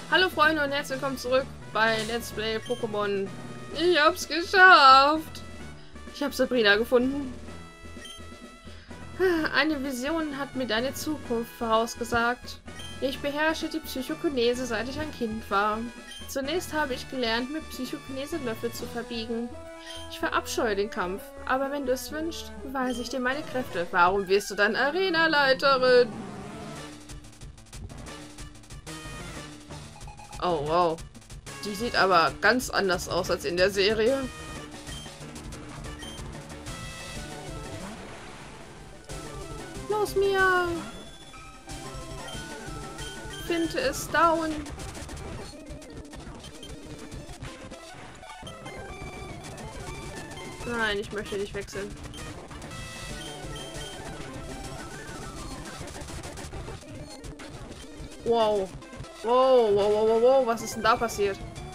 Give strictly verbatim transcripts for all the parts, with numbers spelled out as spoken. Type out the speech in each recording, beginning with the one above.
Hallo Freunde und herzlich willkommen zurück bei Let's Play Pokémon. Ich hab's geschafft. Ich habe Sabrina gefunden. Eine Vision hat mir deine Zukunft vorausgesagt. Ich beherrsche die Psychokinese, seit ich ein Kind war. Zunächst habe ich gelernt, mit Psychokinese Löffel zu verbiegen. Ich verabscheue den Kampf, aber wenn du es wünschst, beweise ich dir meine Kräfte. Warum wirst du dann Arenaleiterin? Oh, wow. Die sieht aber ganz anders aus als in der Serie. Los, Mia! Finte ist down. Nein, ich möchte nicht wechseln. Wow. Wow, wow, wow, wow, wow, was ist denn da passiert?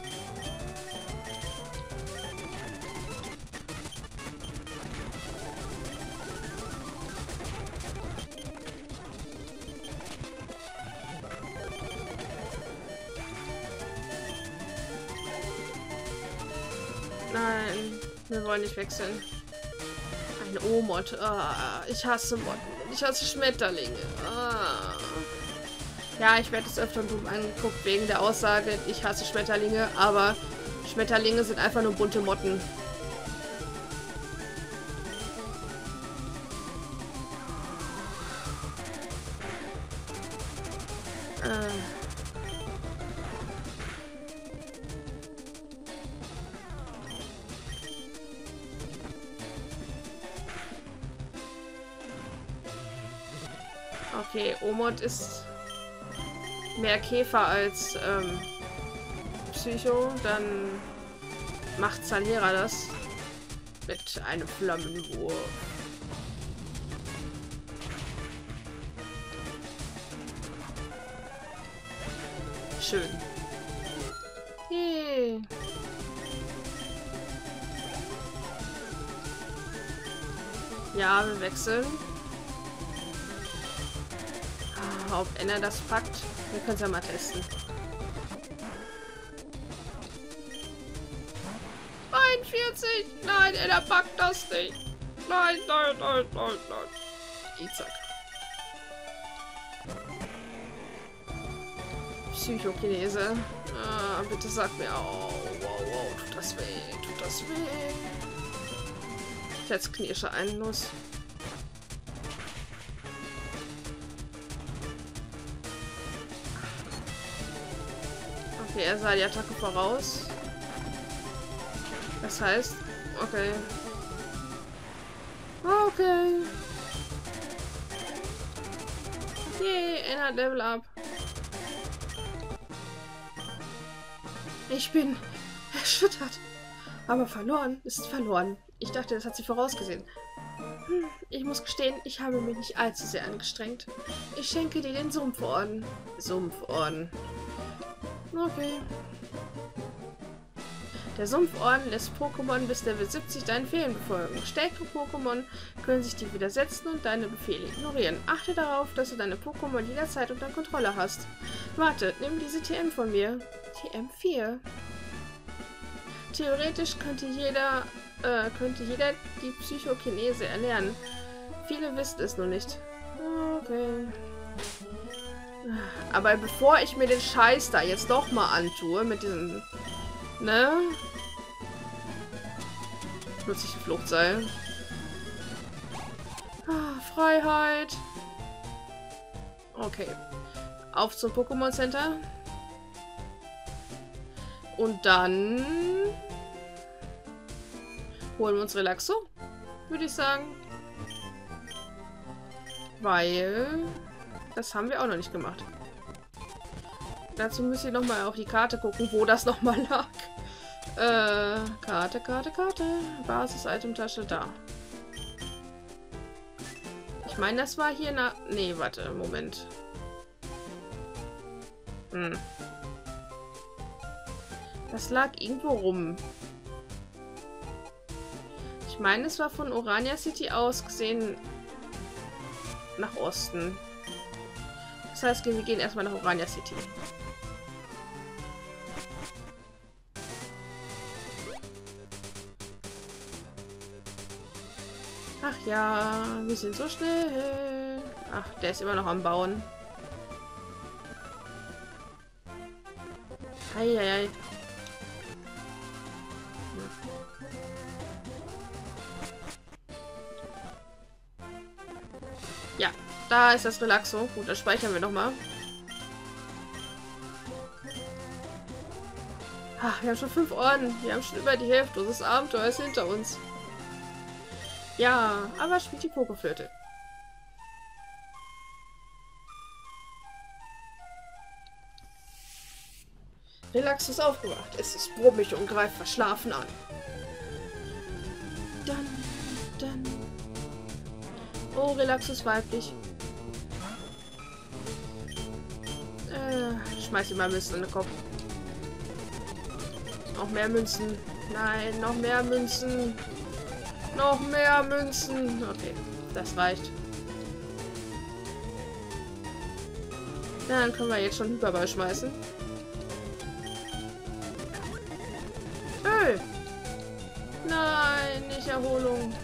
Nein, wir wollen nicht wechseln. Ein O-Mod. Ah, ich hasse Motten. Ich hasse Schmetterlinge. Ah. Ja, ich werde es öfter dumm angeguckt wegen der Aussage, ich hasse Schmetterlinge, aber Schmetterlinge sind einfach nur bunte Motten. Äh. Okay, O-Mod ist mehr Käfer als ähm, Psycho, dann macht Salera das mit einem Flammenwurf. Schön. Hey. Ja, wir wechseln. Ob Enna das packt. Wir können es ja mal testen. einundvierzig! Nein, Enna packt das nicht. Nein, nein, nein, nein, nein. Zack. Psychokinese. Ah, bitte sag mir. Oh, wow, wow, tut das weh, tut das weh. Ich setze Knirsche ein, los. Okay, er sah die Attacke voraus. Das heißt, okay. Okay. Yay, er hat Level up. Ich bin erschüttert. Aber verloren ist verloren. Ich dachte, das hat sie vorausgesehen. Hm, ich muss gestehen, ich habe mich nicht allzu sehr angestrengt. Ich schenke dir den Sumpforden. Sumpforden. Okay. Der Sumpforden lässt Pokémon bis Level siebzig deinen Befehlen befolgen. Stärkere Pokémon können sich dir widersetzen und deine Befehle ignorieren. Achte darauf, dass du deine Pokémon jederzeit unter Kontrolle hast. Warte, nimm diese T M von mir. T M vier. Theoretisch könnte jeder, äh, könnte jeder die Psychokinese erlernen. Viele wissen es nur nicht. Okay. Aber bevor ich mir den Scheiß da jetzt doch mal antue, mit diesem, ne? Nutze ich ein Fluchtseil. Ah, Freiheit. Okay. Auf zum Pokémon Center. Und dann holen wir uns Relaxo, würde ich sagen. Weil das haben wir auch noch nicht gemacht. Dazu müsst ihr noch mal auf die Karte gucken, wo das noch mal lag. Äh, Karte, Karte, Karte. Basis-Item-Tasche da. Ich meine, das war hier nach... Nee, warte, Moment. Hm. Das lag irgendwo rum. Ich meine, es war von Orania City aus gesehen nach Osten. Das heißt, wir gehen erstmal nach Orania City. Ach ja, wir sind so schnell. Ach, der ist immer noch am Bauen. Eieiei. Ja, da ist das Relaxo. Gut, das speichern wir nochmal. Ach, wir haben schon fünf Orden. Wir haben schon über die Hälfte. Das Abenteuer ist hinter uns. Ja, aber spielt die Pokeflöte. Relax ist aufgewacht. Es ist brummig und greift verschlafen an. Dann, dann. Oh, Relax ist weiblich. Äh, schmeiß ihm mal Münzen in den Kopf. Noch mehr Münzen. Nein, noch mehr Münzen. Noch mehr Münzen. Okay, das reicht. Dann können wir jetzt schon Hyperball schmeißen. Öh. Nein, nicht Erholung.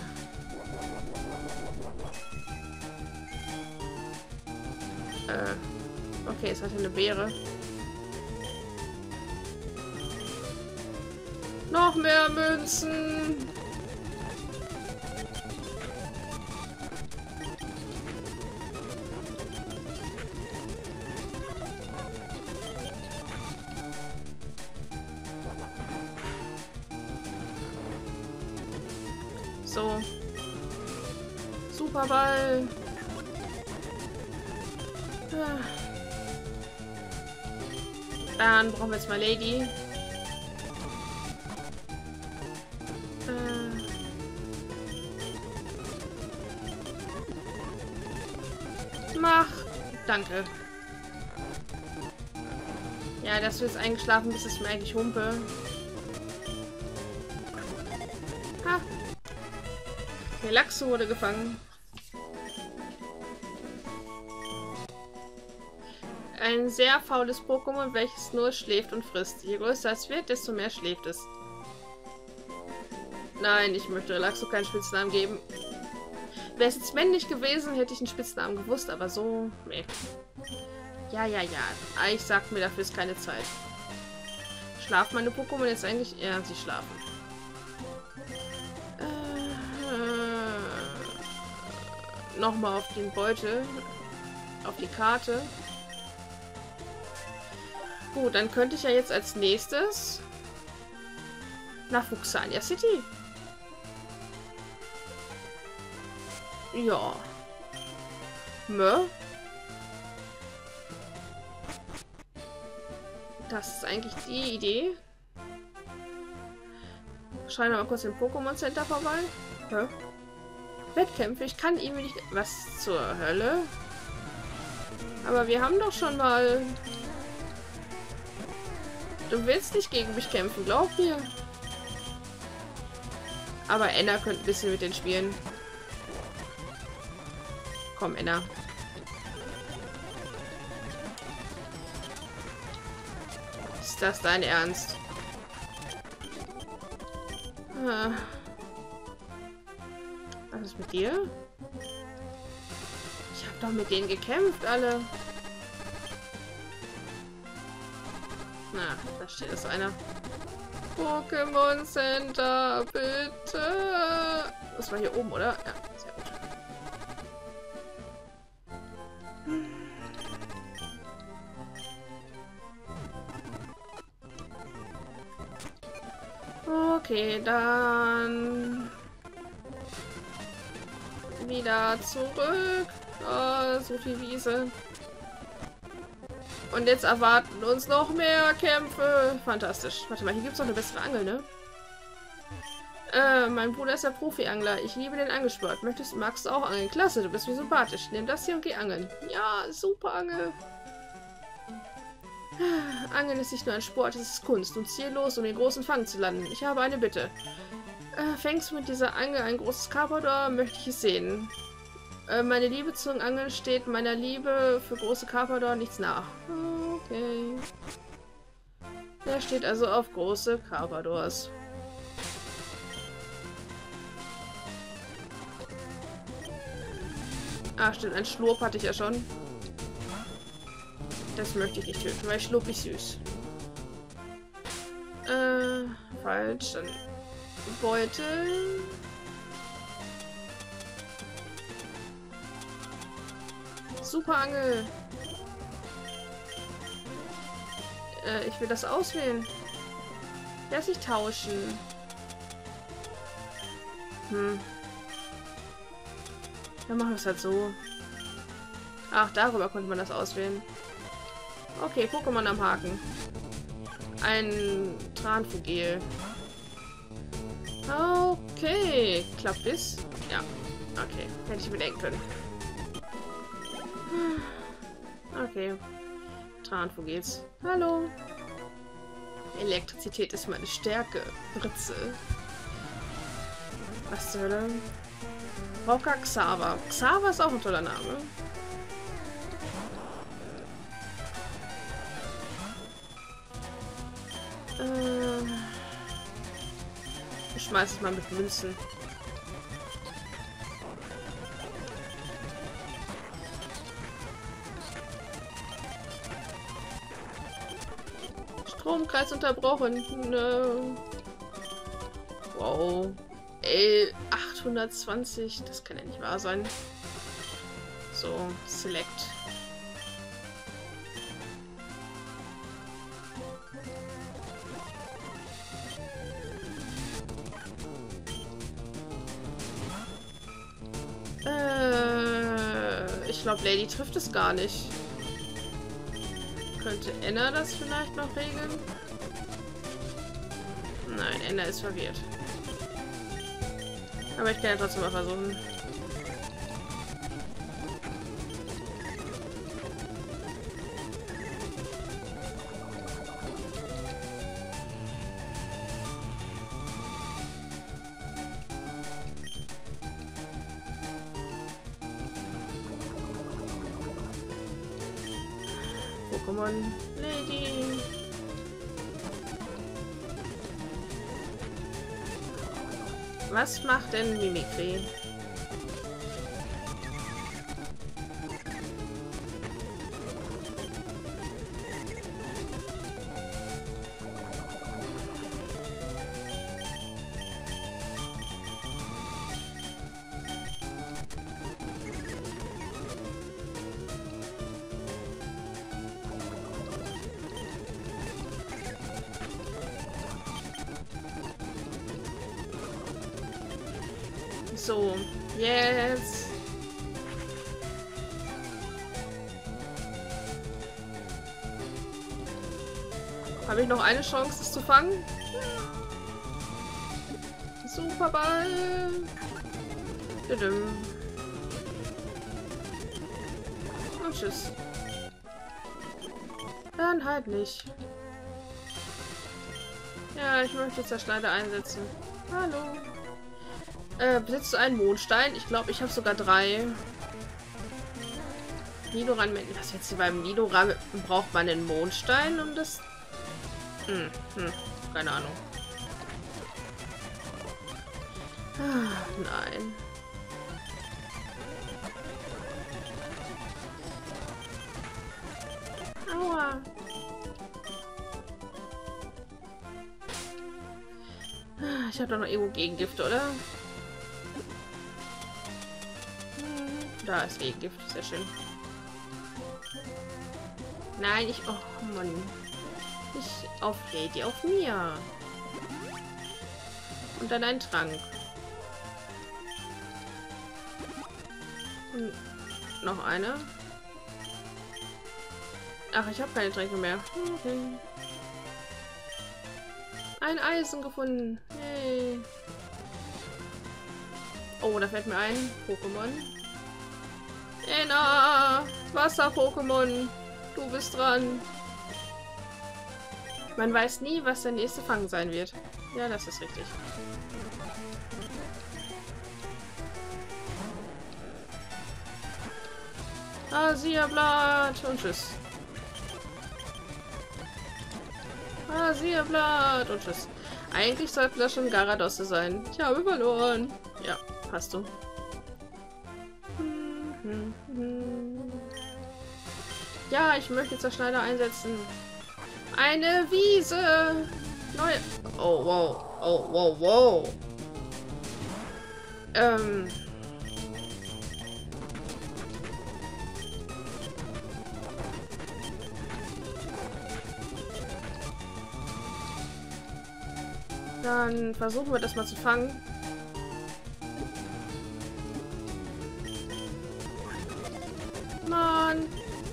Ah. Äh. Okay, es hat eine Beere. Noch mehr Münzen. So. Superball. Ja. Dann brauchen wir jetzt mal Lady. Äh. Mach. Danke. Ja, dass du jetzt eingeschlafen bist, ist mir eigentlich Humpe. Ha. Relaxo wurde gefangen. Ein sehr faules Pokémon, welches nur schläft und frisst. Je größer es wird, desto mehr schläft es. Nein, ich möchte Relaxo keinen Spitznamen geben. Wäre es jetzt männlich gewesen, hätte ich einen Spitznamen gewusst, aber so... Nee. Ja, ja, ja. Ich sag mir, dafür ist keine Zeit. Schlafen meine Pokémon jetzt eigentlich? Ja, sie schlafen. Nochmal auf den Beutel, auf die Karte. Gut, dann könnte ich ja jetzt als nächstes nach Fuchsania City. Ja. Mö. Das ist eigentlich die Idee. Schauen wir mal kurz im Pokémon Center vorbei. Hä? Wettkämpfe, ich kann ihm nicht... Was zur Hölle? Aber wir haben doch schon mal... Du willst nicht gegen mich kämpfen, glaub mir. Aber Enna könnte ein bisschen mit den spielen. Komm, Enna. Ist das dein Ernst? Ah. Was ist mit dir? Ich habe doch mit denen gekämpft, alle. Na, da steht es einer. Pokémon Center, bitte. Das war hier oben, oder? Ja, sehr gut. Okay, dann wieder zurück. Oh, so viel Wiese. Und jetzt erwarten uns noch mehr Kämpfe. Fantastisch. Warte mal, hier gibt es noch eine bessere Angel, ne? Äh, mein Bruder ist der Profi-Angler. Ich liebe den Angelsport. Möchtest, magst du auch angeln? Klasse, du bist mir sympathisch. Nimm das hier und geh angeln. Ja, super Angel. Angeln ist nicht nur ein Sport, es ist Kunst und ziellos, um den großen Fang zu landen. Ich habe eine Bitte. Äh, fängst du mit dieser Angel ein großes Carpador, möchte ich es sehen. Äh, meine Liebe zum Angeln steht meiner Liebe für große Carpador nichts nach. Okay. Der steht also auf große Carpadors. Ah, stimmt, ein Schlurp hatte ich ja schon. Das möchte ich nicht töten, weil Schlurp ist süß. Äh, falsch. Dann Beutel. Super Angel. Äh, ich will das auswählen. Lass ich tauschen. Hm. Dann machen wir es halt so. Ach, darüber konnte man das auswählen. Okay, Pokémon am Haken. Ein Tranfugel. Okay. Klappt es? Ja. Okay. Hätte ich bedenken können. Okay. Tranfugels. Hallo. Elektrizität ist meine Stärke. Britze. Was zur Hölle? Rocker Xaver. Xaver ist auch ein toller Name. Äh, ich schmeiß es mal mit Münzen. Stromkreis unterbrochen. No. Wow. Ey, achthundertzwanzig. Das kann ja nicht wahr sein. So, Select. Äh, ich glaube, Lady trifft es gar nicht. Könnte Enna das vielleicht noch regeln? Nein, Enna ist verwirrt. Aber ich kann ja trotzdem mal versuchen. Pokémon Lady. Was macht denn Mimikry? So, jetzt. Habe ich noch eine Chance, es zu fangen? Superball. Und tschüss. Dann halt nicht. Ja, ich möchte Zerschneider einsetzen. Hallo. Äh, besitzt du einen Mondstein? Ich glaube, ich habe sogar drei. Nidoran, was jetzt hier beim Nidoran braucht man einen Mondstein, um das... Hm, hm, keine Ahnung. Ah, nein. Aua. Ich habe doch noch irgendwo Gegengift, oder? Da ist Gegengift, sehr schön. Nein, ich... Oh Mann. Nicht auf Lady, auf mir. Und dann ein Trank. Und noch eine. Ach, ich habe keine Tränke mehr. Okay. Ein Eisen gefunden. Hey. Oh, da fällt mir ein. Pokémon. Enna! Wasser-Pokémon! Du bist dran. Man weiß nie, was der nächste Fang sein wird. Ja, das ist richtig. Rasierblatt und tschüss. Rasierblatt und tschüss. Eigentlich sollten das schon Garadosse sein. Ich habe verloren. Ja, hast du. Mhm. Hm. Ja, ich möchte Zerschneider einsetzen. Eine Wiese. Neue. Oh, wow. Oh, wow, wow. Ähm. Dann versuchen wir das mal zu fangen. Mann.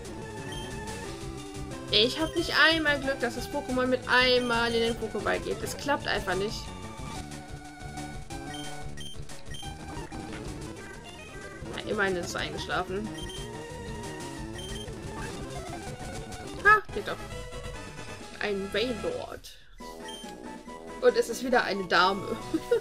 Ich habe nicht einmal Glück, dass das Pokémon mit einmal in den Pokéball geht. Es klappt einfach nicht. Ja, immerhin ist es eingeschlafen. Ha, geht doch. Ein Wailord. Und es ist wieder eine Dame.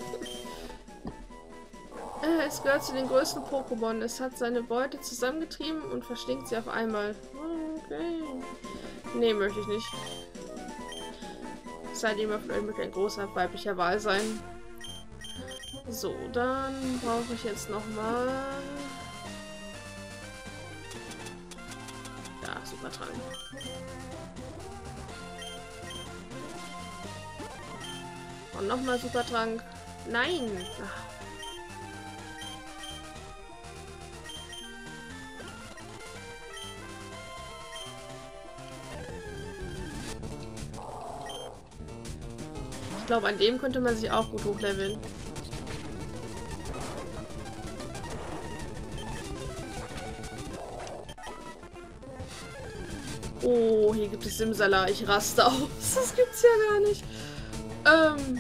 Es gehört zu den größten Pokémon. Es hat seine Beute zusammengetrieben und verschlingt sie auf einmal. Okay. Nee, möchte ich nicht. Seitdem er vielleicht mit ein großer weiblicher Wahl sein. So, dann brauche ich jetzt noch mal. Ja, super dran. Und nochmal Supertrank. Nein! Ach. Ich glaube, an dem könnte man sich auch gut hochleveln. Oh, hier gibt es Simsala. Ich raste aus. Das gibt's ja gar nicht. Ähm.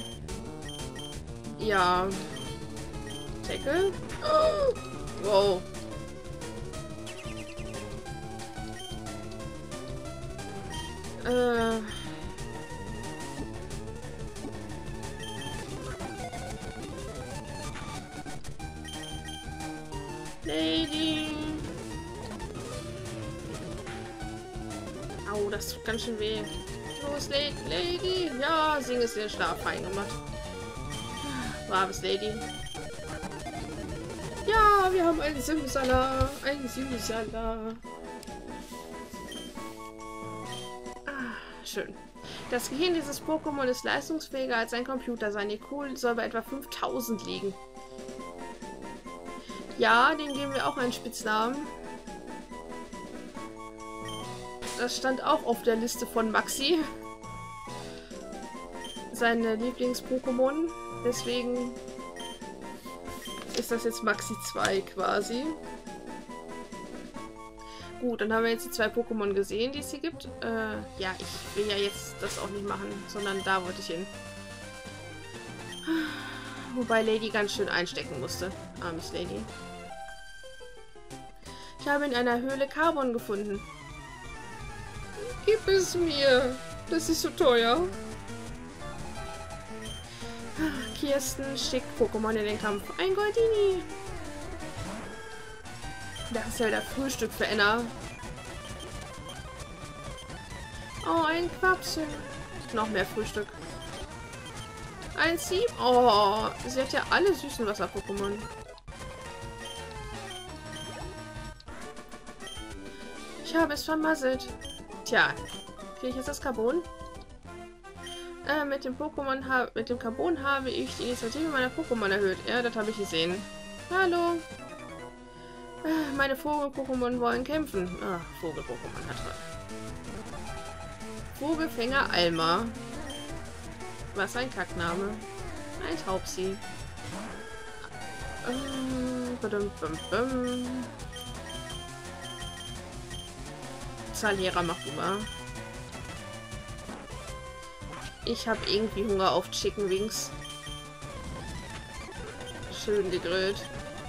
Ja. Tackle. Oh. Wow. Äh. Lady. Au, das tut ganz schön weh. Los, Lady. Ja, Sing ist den Stab fein gemacht. Braves Lady. Ja, wir haben einen Simsala. Ein Simsala. Ah, schön. Das Gehirn dieses Pokémon ist leistungsfähiger als ein Computer. Sein I Q soll bei etwa fünftausend liegen. Ja, dem geben wir auch einen Spitznamen. Das stand auch auf der Liste von Maxi. Seine Lieblings-Pokémon. Deswegen ist das jetzt Maxi zwei quasi. Gut, dann haben wir jetzt die zwei Pokémon gesehen, die es hier gibt. Äh, ja, ich will ja jetzt das auch nicht machen, sondern da wollte ich hin. Wobei Lady ganz schön einstecken musste. Armes Lady. Ich habe in einer Höhle Carbon gefunden. Gib es mir. Das ist so teuer. Kirsten schickt Pokémon in den Kampf. Ein Goldini. Das ist ja wieder Frühstück für Enna. Oh, ein Quapsel. Noch mehr Frühstück. Ein Sieb. Oh, sie hat ja alle süßen Wasser-Pokémon. Ich habe es vermasselt. Tja, kriege ich jetzt das Carbon? Äh, mit dem Pokémon mit dem Carbon habe ich die Initiative meiner Pokémon erhöht. Ja, das habe ich gesehen. Hallo. Äh, meine Vogel-Pokémon wollen kämpfen. Ah, Vogel-Pokémon hat er. Vogelfänger Alma. Was ein Kackname. Ein Taubsi. Ähm, badum, bum, bum. Zalierer, mach du mal. Ich habe irgendwie Hunger auf Chicken Wings. Schön gegrillt.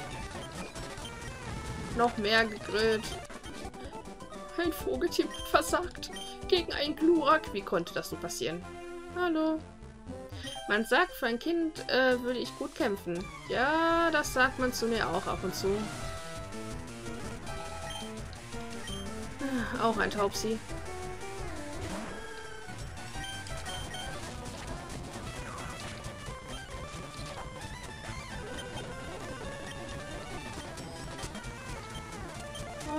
Noch mehr gegrillt. Ein Vogelteam hat versagt. Gegen einen Glurak. Wie konnte das so passieren? Hallo. Man sagt, für ein Kind äh, würde ich gut kämpfen. Ja, das sagt man zu mir auch ab und zu. Auch ein Taubsi.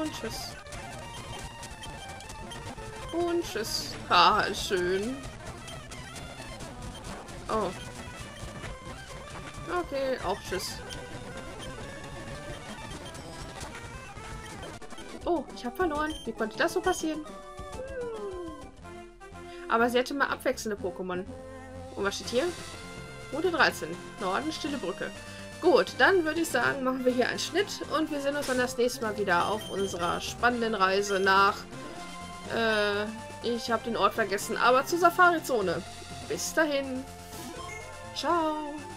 Und tschüss. Und tschüss. Ah, schön. Oh. Okay, auch tschüss. Oh, ich habe verloren. Wie konnte das so passieren? Aber sie hätte mal abwechselnde Pokémon. Und was steht hier? Route dreizehn. Norden, Stille Brücke. Gut, dann würde ich sagen, machen wir hier einen Schnitt und wir sehen uns dann das nächste Mal wieder auf unserer spannenden Reise nach... Äh, ich habe den Ort vergessen, aber zur Safari-Zone. Bis dahin. Ciao.